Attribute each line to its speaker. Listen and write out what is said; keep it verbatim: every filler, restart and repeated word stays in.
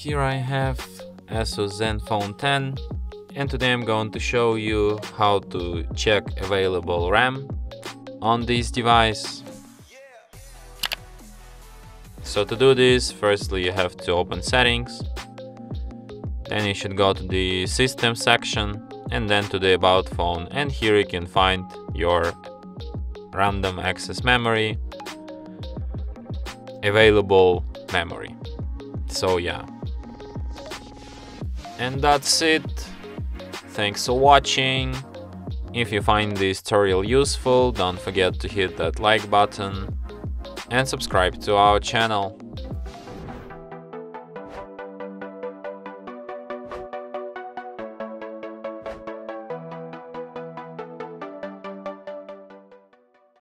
Speaker 1: here I have ASUS Zenfone ten, and today I'm going to show you how to check available RAM on this device. So to do this, firstly you have to open settings, then you should go to the system section and then to the about phone, and here you can find your random access memory, available memory. So yeah, and that's it. Thanks for watching. If you find this tutorial useful, don't forget to hit that like button and subscribe to our channel.